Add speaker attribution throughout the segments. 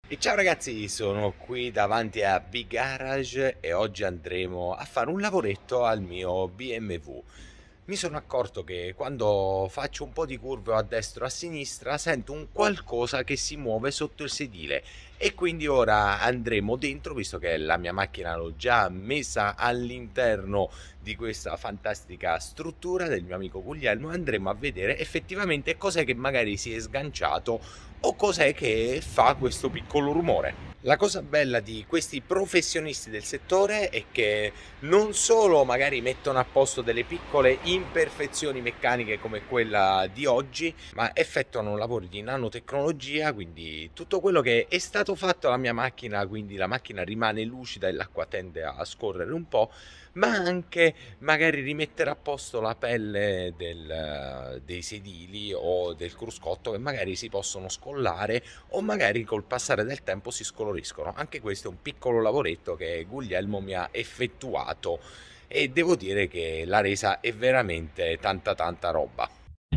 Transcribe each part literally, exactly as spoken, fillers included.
Speaker 1: E ciao ragazzi, sono qui davanti a Big Garage e oggi andremo a fare un lavoretto al mio B M W. Mi sono accorto che quando faccio un po' di curve a destra o a sinistra sento un qualcosa che si muove sotto il sedile e quindi ora andremo dentro, visto che la mia macchina l'ho già messa all'interno di questa fantastica struttura del mio amico Guglielmo, e andremo a vedere effettivamente cos'è che magari si è sganciato o cos'è che fa questo piccolo rumore. La cosa bella di questi professionisti del settore è che non solo magari mettono a posto delle piccole imperfezioni meccaniche come quella di oggi, ma effettuano lavori di nanotecnologia, quindi tutto quello che è stato fatto alla mia macchina, quindi la macchina rimane lucida e l'acqua tende a scorrere un po', ma anche magari rimettere a posto la pelle del, dei sedili o del cruscotto che magari si possono scollare o magari col passare del tempo si scoloriscono. Anche questo è un piccolo lavoretto che Guglielmo mi ha effettuato e devo dire che la resa è veramente tanta tanta roba.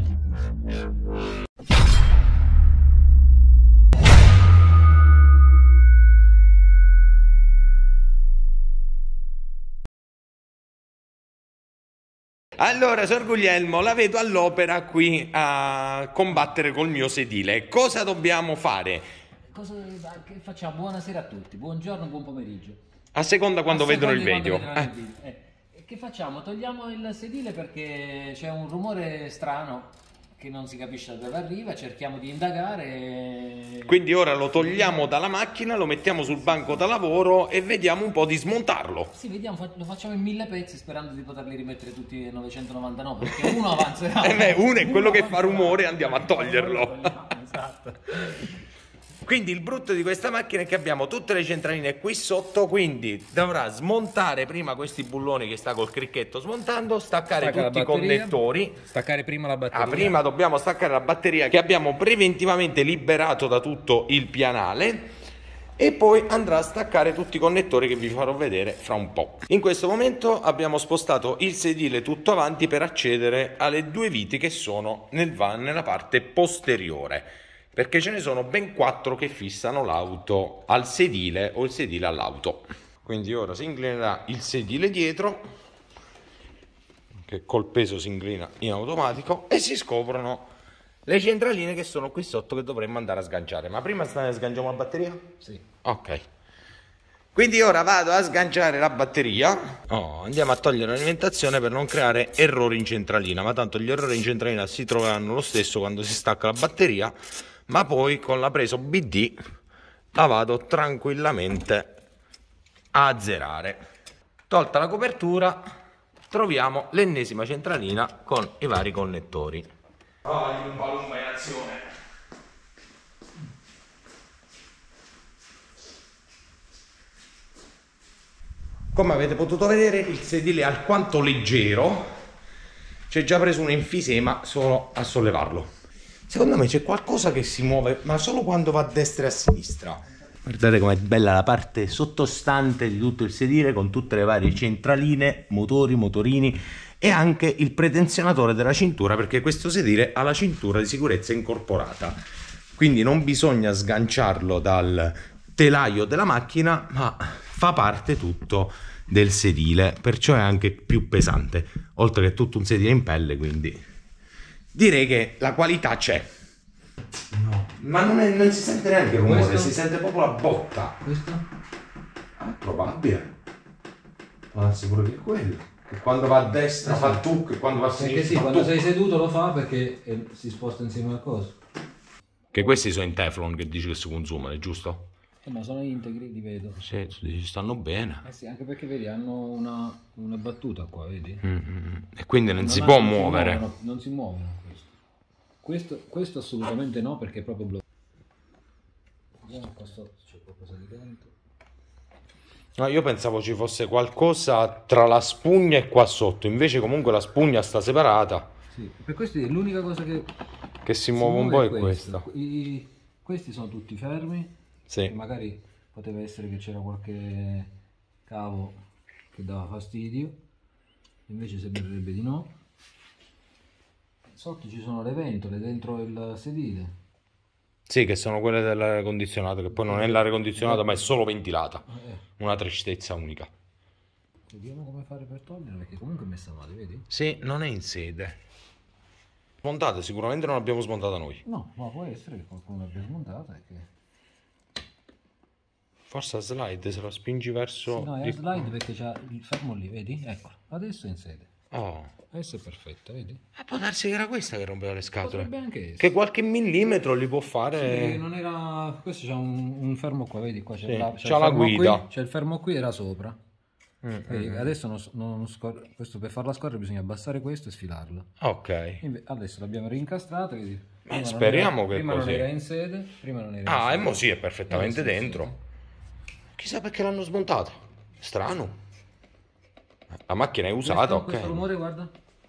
Speaker 1: Allora, Sor Guglielmo, la vedo all'opera qui a combattere col mio sedile. Cosa dobbiamo fare?
Speaker 2: Cosa che facciamo? Buonasera a tutti, buongiorno, buon pomeriggio.
Speaker 1: A seconda quando
Speaker 2: A
Speaker 1: vedono il
Speaker 2: seconda di
Speaker 1: video.
Speaker 2: quando vedono il video. Eh, che facciamo? Togliamo il sedile perché c'è un rumore strano che non si capisce da dove arriva, cerchiamo di indagare.
Speaker 1: Quindi ora lo togliamo dalla macchina, lo mettiamo sul banco da lavoro e vediamo un po' di smontarlo.
Speaker 2: Sì, vediamo, lo facciamo in mille pezzi sperando di poterli rimettere tutti novecentonovantanove, perché uno avanzerà.
Speaker 1: Eh beh, uno è quello
Speaker 2: Uno
Speaker 1: che fa
Speaker 2: avanzerà.
Speaker 1: rumore e andiamo a toglierlo.
Speaker 2: Esatto.
Speaker 1: Quindi il brutto di questa macchina è che abbiamo tutte le centraline qui sotto, quindi dovrà smontare prima questi bulloni che sta col cricchetto smontando, staccare
Speaker 2: Stacca
Speaker 1: tutti i
Speaker 2: batteria,
Speaker 1: connettori.
Speaker 2: Staccare prima la batteria.
Speaker 1: Ah, prima dobbiamo staccare la batteria che abbiamo preventivamente liberato da tutto il pianale e poi andrà a staccare tutti i connettori che vi farò vedere fra un po'. In questo momento abbiamo spostato il sedile tutto avanti per accedere alle due viti che sono nel van nella parte posteriore, perché ce ne sono ben quattro che fissano l'auto al sedile o il sedile all'auto. Quindi ora si inclinerà il sedile dietro, che col peso si inclina in automatico, e si scoprono le centraline che sono qui sotto che dovremmo andare a sganciare. Ma prima sganciamo la batteria?
Speaker 2: Sì.
Speaker 1: Ok. Quindi ora vado a sganciare la batteria. Oh, andiamo a togliere l'alimentazione per non creare errori in centralina, ma tanto gli errori in centralina si troveranno lo stesso quando si stacca la batteria, ma poi con la presa B D la vado tranquillamente a azzerare. Tolta la copertura, troviamo l'ennesima centralina con i vari connettori. Ah, un palumba in azione. Come avete potuto vedere, il sedile è alquanto leggero, c'è già preso un enfisema solo a sollevarlo. Secondo me c'è qualcosa che si muove, ma solo quando va a destra e a sinistra. Guardate com'è bella la parte sottostante di tutto il sedile con tutte le varie centraline, motori, motorini e anche il pretenzionatore della cintura, perché questo sedile ha la cintura di sicurezza incorporata. Quindi non bisogna sganciarlo dal telaio della macchina, ma fa parte tutto del sedile, perciò è anche più pesante, oltre che tutto un sedile in pelle, quindi direi che la qualità c'è. No, ma non, è, non si sente neanche il rumore, questo? Si sente proprio la botta.
Speaker 2: Questo?
Speaker 1: Ah, è probabile. Ma sicuro che è quello. Che quando va a destra fa il tuc e quando va a sinistra
Speaker 2: perché sì,
Speaker 1: fa
Speaker 2: quando
Speaker 1: tuc.
Speaker 2: sei seduto lo fa perché eh, si sposta insieme al coso.
Speaker 1: Che questi sono in Teflon che dice che si consumano, giusto?
Speaker 2: Eh, ma sono integri, li vedo.
Speaker 1: Sì, ci stanno bene.
Speaker 2: Eh sì, anche perché vedi, hanno una, una battuta qua, vedi?
Speaker 1: Mm-hmm. E quindi non, non si
Speaker 2: ha,
Speaker 1: può
Speaker 2: non
Speaker 1: muovere.
Speaker 2: Si muovono, non si muovono questo. questo. Questo assolutamente no, perché è proprio bloccato. Vediamo qua sotto c'è qualcosa di dentro.
Speaker 1: No, io pensavo ci fosse qualcosa tra la spugna e qua sotto, invece comunque la spugna sta separata.
Speaker 2: Sì, per questo è l'unica cosa che,
Speaker 1: che si, si muove un po' è questa.
Speaker 2: questa. I, questi sono tutti fermi.
Speaker 1: Sì.
Speaker 2: Magari poteva essere che c'era qualche cavo che dava fastidio, invece sembrerebbe di no. Sotto ci sono le ventole dentro il sedile.
Speaker 1: Sì, che sono quelle dell'aria condizionato, che poi non è l'aria condizionata, ma è solo ventilata.
Speaker 2: Eh,
Speaker 1: Una tristezza unica.
Speaker 2: vediamo come fare per toglierla, perché comunque è messa male, vedi?
Speaker 1: Sì, non è in sede. Smontata, sicuramente non l'abbiamo smontata noi.
Speaker 2: No, ma può essere che qualcuno l'abbia smontata e che...
Speaker 1: Forse a slide, se la spingi verso...
Speaker 2: Sì, no, è
Speaker 1: di-
Speaker 2: a slide perché c'ha il fermo lì, vedi? Ecco, adesso è in sede.
Speaker 1: Oh.
Speaker 2: Adesso è perfetta, vedi?
Speaker 1: Ah, può darsi che era questa che rompeva le scatole.
Speaker 2: Potrebbe anche essere.
Speaker 1: Che qualche millimetro li può
Speaker 2: Sì,
Speaker 1: fare...
Speaker 2: non era... Questo c'ha un, un fermo qua, vedi? Qua c'è
Speaker 1: Sì,
Speaker 2: la,
Speaker 1: c'ha
Speaker 2: il
Speaker 1: la
Speaker 2: fermo
Speaker 1: guida.
Speaker 2: qui, c'è il fermo qui, era sopra.
Speaker 1: Mm,
Speaker 2: Vedi,
Speaker 1: mm, mm.
Speaker 2: adesso non, non scorre, questo per farla scorrere bisogna abbassare questo e sfilarla.
Speaker 1: Ok.
Speaker 2: Inve- adesso l'abbiamo rincastrata, vedi? Prima non
Speaker 1: speriamo
Speaker 2: era-
Speaker 1: che
Speaker 2: prima
Speaker 1: così.
Speaker 2: non era in sede, prima non era in
Speaker 1: Ah, e
Speaker 2: sede.
Speaker 1: mo sì, è perfettamente
Speaker 2: Adesso è in
Speaker 1: dentro.
Speaker 2: sede.
Speaker 1: Chissà perché l'hanno smontata. Strano. La macchina è
Speaker 2: Questo,
Speaker 1: usata,
Speaker 2: questo
Speaker 1: ok.
Speaker 2: rumore, guarda.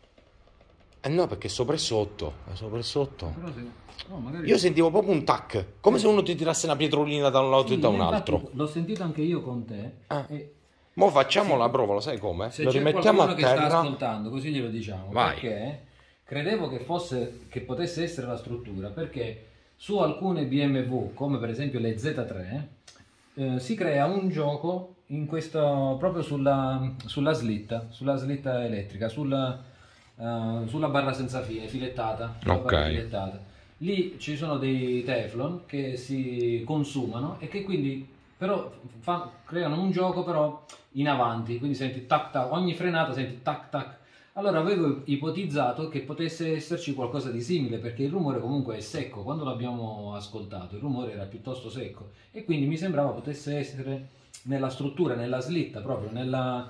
Speaker 1: Eh no, perché è sopra e sotto. È sopra e sotto.
Speaker 2: Però se... no, magari...
Speaker 1: Io sentivo proprio un tac, come se uno ti tirasse una pietrolina da un lato
Speaker 2: Sì,
Speaker 1: e da un
Speaker 2: infatti
Speaker 1: altro.
Speaker 2: l'ho sentito anche io con te.
Speaker 1: Ah.
Speaker 2: E
Speaker 1: Mo facciamo la prova, lo sai come?
Speaker 2: se
Speaker 1: Lo
Speaker 2: c'è
Speaker 1: rimettiamo
Speaker 2: qualcuno
Speaker 1: a
Speaker 2: che sta
Speaker 1: terra.
Speaker 2: ascoltando, così glielo diciamo.
Speaker 1: Vai.
Speaker 2: Perché credevo che fosse, che potesse essere la struttura, perché su alcune B M W, come per esempio le Z tre, eh, si crea un gioco in questo, proprio sulla, sulla slitta, sulla slitta elettrica, sulla, eh, sulla barra senza fine, filettata. sulla
Speaker 1: Ok.
Speaker 2: barra filettata. Lì ci sono dei Teflon che si consumano e che quindi però fa- creano un gioco però in avanti, quindi senti tac tac, ogni frenata senti tac tac. Allora avevo ipotizzato che potesse esserci qualcosa di simile, perché il rumore comunque è secco, quando l'abbiamo ascoltato il rumore era piuttosto secco e quindi mi sembrava potesse essere nella struttura, nella slitta proprio, nella,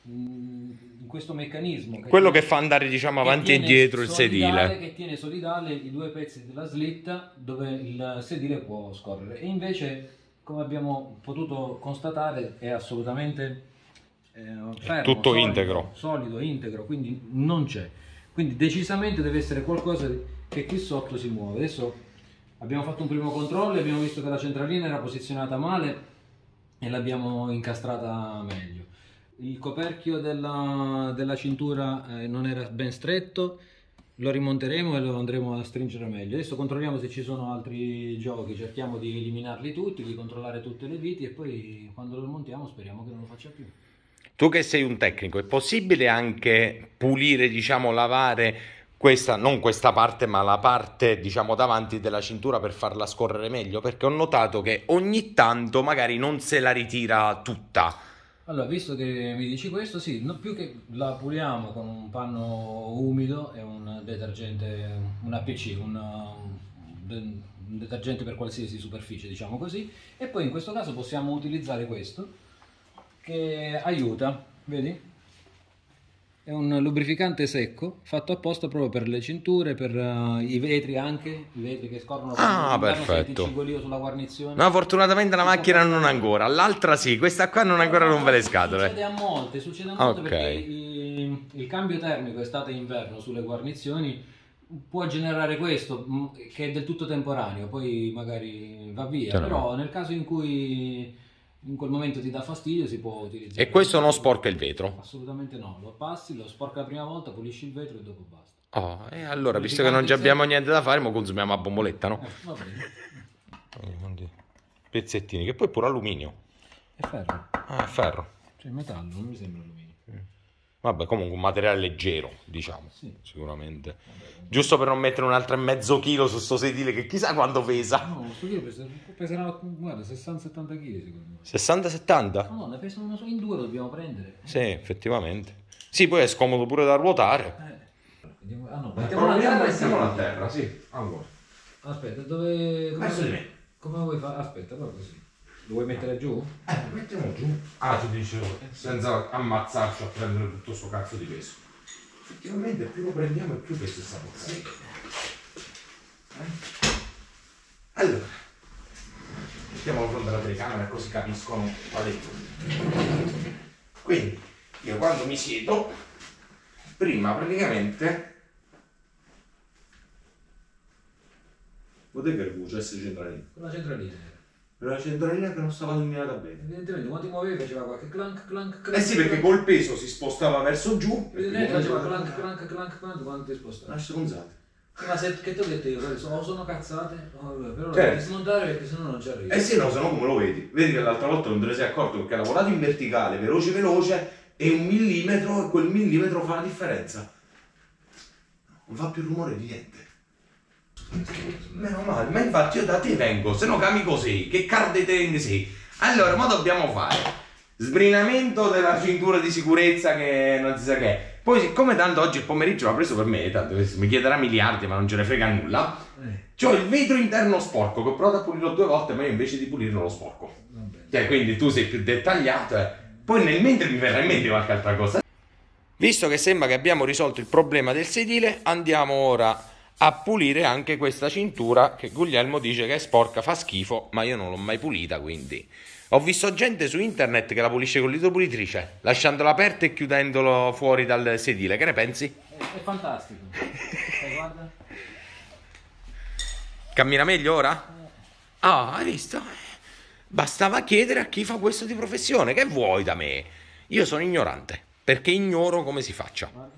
Speaker 2: mm, in questo meccanismo.
Speaker 1: Quello
Speaker 2: tiene-
Speaker 1: che fa andare, diciamo,
Speaker 2: che
Speaker 1: avanti e
Speaker 2: tiene
Speaker 1: indietro il
Speaker 2: solidale-
Speaker 1: sedile.
Speaker 2: Che tiene solidale i due pezzi della slitta dove il sedile può scorrere. E invece, come abbiamo potuto constatare, è assolutamente eh, fermo,
Speaker 1: tutto
Speaker 2: solido,
Speaker 1: integro.
Speaker 2: solido, integro, quindi non c'è. Quindi decisamente deve essere qualcosa che qui sotto si muove. Adesso abbiamo fatto un primo controllo e abbiamo visto che la centralina era posizionata male e l'abbiamo incastrata meglio. Il coperchio della, della cintura eh, non era ben stretto, lo rimonteremo e lo andremo a stringere meglio. Adesso controlliamo se ci sono altri giochi, cerchiamo di eliminarli tutti, di controllare tutte le viti e poi quando lo montiamo speriamo che non lo faccia più.
Speaker 1: Tu che sei un tecnico, è possibile anche pulire, diciamo, lavare questa, non questa parte, ma la parte, diciamo, davanti della cintura per farla scorrere meglio? Perché ho notato che ogni tanto magari non se la ritira tutta.
Speaker 2: Allora, visto che mi dici questo, sì, no, più che la puliamo con un panno umido e un detergente, un A P C, un, un detergente per qualsiasi superficie, diciamo così, e poi in questo caso possiamo utilizzare questo che aiuta, vedi? È un lubrificante secco fatto apposta proprio per le cinture, per uh, i vetri anche, i vetri che scorrono
Speaker 1: Ah,
Speaker 2: quando senti
Speaker 1: perfetto.
Speaker 2: il cigolio sulla guarnizione.
Speaker 1: No, fortunatamente la macchina non ancora, l'altra sì, questa qua non ancora rompe le scatole.
Speaker 2: Succede a molte, succede a molte
Speaker 1: Ok.
Speaker 2: perché il, il cambio termico estate e inverno sulle guarnizioni può generare questo, mh, che è del tutto temporaneo, poi magari va via,
Speaker 1: Certo.
Speaker 2: però nel caso in cui in quel momento ti dà fastidio si può utilizzare.
Speaker 1: E questo non sporca il vetro?
Speaker 2: Assolutamente no, lo passi, lo sporca la prima volta, pulisci il vetro e dopo basta.
Speaker 1: Oh, e allora, visto che non ci abbiamo niente da fare, mo consumiamo a bomboletta, no?
Speaker 2: Eh, va bene,
Speaker 1: Pezzettini, che poi è pure alluminio.
Speaker 2: è ferro,
Speaker 1: Ah, è ferro.
Speaker 2: cioè metallo, non mi sembra alluminio.
Speaker 1: Vabbè, comunque un materiale leggero, diciamo,
Speaker 2: Sì.
Speaker 1: sicuramente. Giusto per non mettere un altro e mezzo chilo su sto sedile che chissà quanto pesa.
Speaker 2: No, sto chilo pesa- peserà, guarda, sessanta settanta kg secondo me.
Speaker 1: sessanta settanta?
Speaker 2: No, no, ne pesano una sola, in due lo dobbiamo prendere.
Speaker 1: Sì, effettivamente. Sì, poi è scomodo pure da ruotare.
Speaker 2: Eh. Vediamo- ah no, mettiamola a terra e sì.
Speaker 1: a terra, sì. Allora.
Speaker 2: Aspetta, dove... come,
Speaker 1: Verso di me.
Speaker 2: come vuoi fare? Aspetta, proprio così. Lo vuoi mettere giù?
Speaker 1: Eh, mettiamo giù. Ah, tu dici senza ammazzarci a prendere tutto sto cazzo di peso. Effettivamente più lo prendiamo e più peso sta porcata. Eh? Allora, mettiamolo fronte alla telecamera così capiscono qual è il problema. Quindi, io quando mi siedo, prima praticamente... Potete che il S centralino?
Speaker 2: Con la centralina.
Speaker 1: La centralina che non stava allineata bene.
Speaker 2: Evidentemente quando ti muovevi faceva qualche clank, clank, clank.
Speaker 1: Eh sì, perché col peso si spostava verso giù.
Speaker 2: Evidentemente faceva clank, clank, clank, clank quando ti spostavi.
Speaker 1: Lascia sconzate.
Speaker 2: Ma se che tu detto io, sono, sono cazzate, oh, però lo
Speaker 1: Cioè.
Speaker 2: devi smontare perché sennò non ci arrivi.
Speaker 1: Eh sì, no, se no come lo vedi? Vedi che l'altra volta non te ne sei accorto perché ha lavorato in verticale, veloce veloce, e un millimetro, e quel millimetro fa la differenza. Non fa più rumore di niente. Meno male, ma infatti io da te vengo, se no cami così, che cardeteng sei. Allora, ma dobbiamo fare sbrinamento della cintura di sicurezza che non si sa che è. Poi siccome tanto oggi il pomeriggio l'ha preso per me, tanto mi chiederà miliardi ma non ce ne frega nulla,
Speaker 2: Eh.
Speaker 1: c'ho il vetro interno sporco che ho provato a pulirlo due volte, ma io invece di pulirlo lo sporco. Cioè, quindi tu sei più dettagliato, eh. Poi nel mentre mi verrà in mente qualche altra cosa. Visto che sembra che abbiamo risolto il problema del sedile, andiamo ora a pulire anche questa cintura che Guglielmo dice che è sporca, fa schifo, ma io non l'ho mai pulita, quindi ho visto gente su internet che la pulisce con l'idropulitrice, lasciandola aperta e chiudendolo fuori dal sedile. Che ne pensi?
Speaker 2: È, è fantastico. Eh, guarda.
Speaker 1: Cammina meglio ora? Ah, hai visto? Bastava chiedere a chi fa questo di professione. Che vuoi da me? Io sono ignorante, perché ignoro come si faccia.
Speaker 2: Guarda.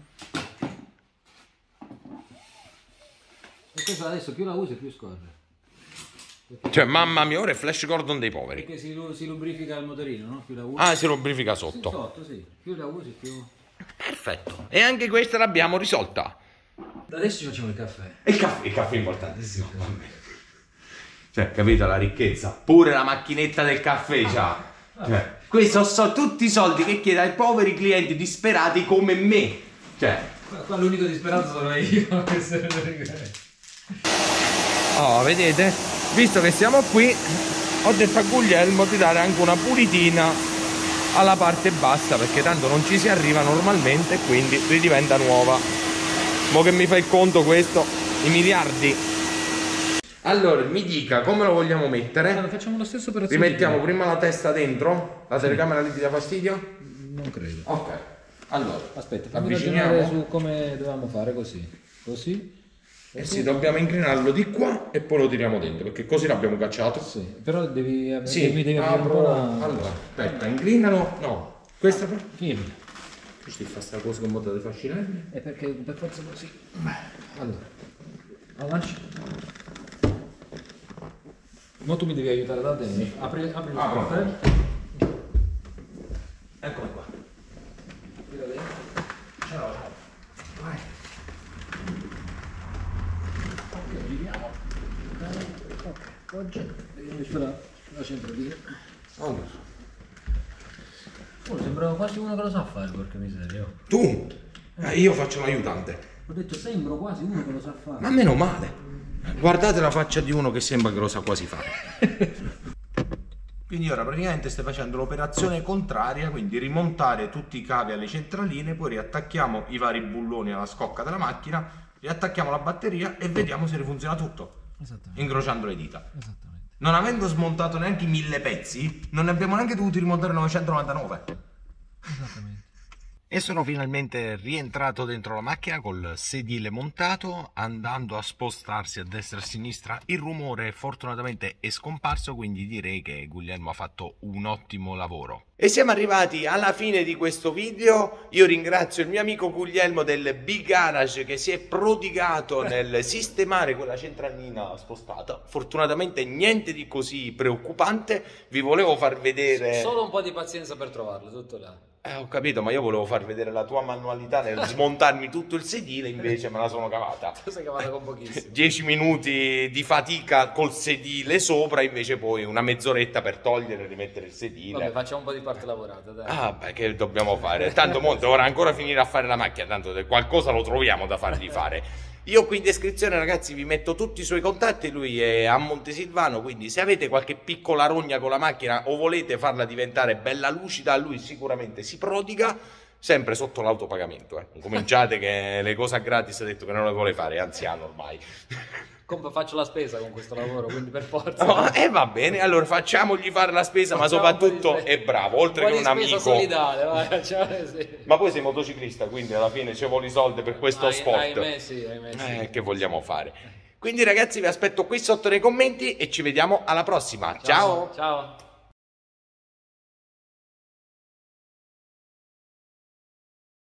Speaker 2: E questa adesso più la usi più scorre. Perché
Speaker 1: Cioè, mamma mia, ora è Flash Gordon dei poveri.
Speaker 2: Perché si, lu- si lubrifica il motorino, no? Più la usi.
Speaker 1: Ah, si lubrifica
Speaker 2: Sì,
Speaker 1: sotto.
Speaker 2: sotto, sì. Più la usi più.
Speaker 1: Perfetto. E anche questa l'abbiamo risolta.
Speaker 2: Adesso ci facciamo il caffè.
Speaker 1: E il caffè, il caffè è importantissimo. Cioè, capito la ricchezza? Pure la macchinetta del caffè c'ha. Cioè, questi sono so, tutti i soldi che chiede ai poveri clienti disperati come me. Cioè,
Speaker 2: Qua, qua l'unico disperato sono io.
Speaker 1: oh, vedete? Visto che siamo qui, ho detto a Guglielmo di dare anche una pulitina alla parte bassa, perché tanto non ci si arriva normalmente, quindi ridiventa nuova. Mo che mi fa il conto questo, i miliardi. Allora, mi dica come lo vogliamo mettere.
Speaker 2: Allora, facciamo la stessa operazione.
Speaker 1: Rimettiamo prima la testa dentro, la telecamera lì ti dà fastidio?
Speaker 2: Non credo.
Speaker 1: Ok, allora,
Speaker 2: Aspetta, fammi ragionare
Speaker 1: avviciniamo.
Speaker 2: su come dovevamo fare così. Così.
Speaker 1: Eh sì, dobbiamo inclinarlo di qua e poi lo tiriamo dentro, perché così l'abbiamo cacciato.
Speaker 2: Sì, però devi,
Speaker 1: Sì,
Speaker 2: devi, devi aprire un
Speaker 1: apro.
Speaker 2: po' la...
Speaker 1: Allora, aspetta, inclinalo. No, questa fa.
Speaker 2: Vieni.
Speaker 1: Questi fa sta cosa con modo di fascinarmi.
Speaker 2: È perché per forza così. Allora. Avanti. Mo tu mi devi aiutare da dentro. Apri, apri il
Speaker 1: Apro.
Speaker 2: caffè.
Speaker 1: Eccolo qua.
Speaker 2: Tira dentro.
Speaker 1: Ciao. Vai.
Speaker 2: Ok, giriamo. Ok, oggi devi mettere la, la centralina.
Speaker 1: Allora.
Speaker 2: Oh, sembrava quasi uno che lo sa fare, porca miseria. Oh.
Speaker 1: Tu? Eh, io faccio l'aiutante.
Speaker 2: Ho detto sembro quasi uno che lo sa fare.
Speaker 1: Ma meno male. Guardate la faccia di uno che sembra che lo sa quasi fare. Quindi ora praticamente stai facendo l'operazione contraria, quindi rimontare tutti i cavi alle centraline, poi riattacchiamo i vari bulloni alla scocca della macchina, riattacchiamo la batteria e vediamo se rifunziona tutto,
Speaker 2: Esattamente.
Speaker 1: incrociando le dita.
Speaker 2: Esattamente.
Speaker 1: Non avendo smontato neanche i mille pezzi, non ne abbiamo neanche dovuti rimontare novecentonovantanove.
Speaker 2: Esattamente.
Speaker 1: E sono finalmente rientrato dentro la macchina col sedile montato, andando a spostarsi a destra e a sinistra. Il rumore fortunatamente è scomparso, quindi direi che Guglielmo ha fatto un ottimo lavoro. E siamo arrivati alla fine di questo video. Io ringrazio il mio amico Guglielmo del B-Garage che si è prodigato nel sistemare quella centralina spostata. Fortunatamente niente di così preoccupante. Vi volevo far vedere...
Speaker 2: Solo un po' di pazienza per trovarlo, tutto là.
Speaker 1: Eh, ho capito, ma io volevo far vedere la tua manualità nel smontarmi tutto il sedile, invece me la sono cavata.
Speaker 2: Tu sei cavato con pochissimo.
Speaker 1: Dieci minuti di fatica col sedile sopra, invece poi una mezz'oretta per togliere e rimettere il sedile.
Speaker 2: Vabbè, facciamo un po' di parte lavorata, dai.
Speaker 1: Ah, beh, che dobbiamo fare? Tanto monte, ora ancora finire a fare la macchina, tanto qualcosa lo troviamo da fargli fare. Io qui in descrizione, ragazzi, vi metto tutti i suoi contatti. Lui è a Montesilvano, quindi se avete qualche piccola rogna con la macchina o volete farla diventare bella lucida, lui sicuramente si prodiga, sempre sotto l'autopagamento. Eh. Cominciate che le cose a gratis ha detto che non le vuole fare, è anziano ormai.
Speaker 2: Come faccio la spesa con questo lavoro, quindi per forza.
Speaker 1: No, e eh, va bene, allora facciamogli fare la spesa, ma soprattutto è bravo, oltre che un amico.
Speaker 2: Solidale, vai, cioè, sì.
Speaker 1: Ma poi sei motociclista, quindi alla fine ci vuole i soldi per questo
Speaker 2: Ai,
Speaker 1: sport.
Speaker 2: Ahimè sì, ahimè sì.
Speaker 1: Eh, che vogliamo fare? Quindi ragazzi vi aspetto qui sotto nei commenti e ci vediamo alla prossima. Ciao.
Speaker 2: Ciao.